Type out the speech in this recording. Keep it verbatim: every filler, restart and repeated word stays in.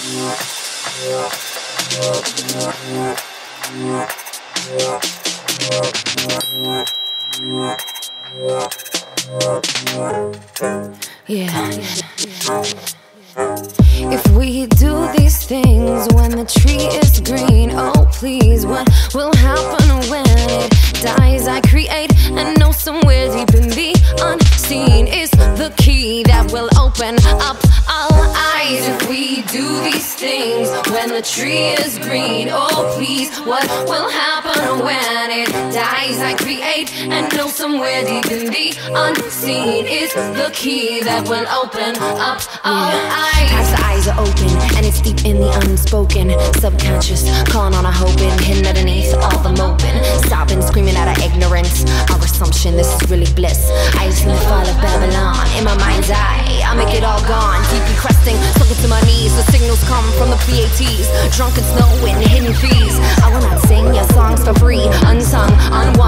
Yeah. If we do these things when the tree is green, oh please, what will happen when it dies? I create and know somewhere deep in the unseen is the key that will open up all eyes. If we do these things when the tree is green, oh please, what will happen when it dies? I create and know somewhere deep in the unseen is the key that will open up all eyes. As the eyes are open and it's deep in the unspoken, subconscious, calling on our hoping, hidden underneath all the moping, sobbing, screaming out our ignorance, our assumption this is really bliss. I see the fall of Babylon in my mind's eye. I make it all gone, deeply cresting, sunken to my knees. The signals come from the Pleiades, drunken snow and hidden fees. I will not sing your songs for free, unsung, unwon.